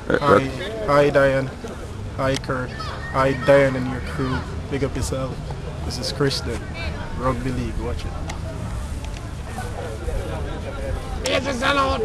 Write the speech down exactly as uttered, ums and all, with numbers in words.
Hi, hi Diane. Hi Kurt. Hi Diane and your crew. Big up yourself. This is Kristen. Rugby League. Watch it. It's a salad.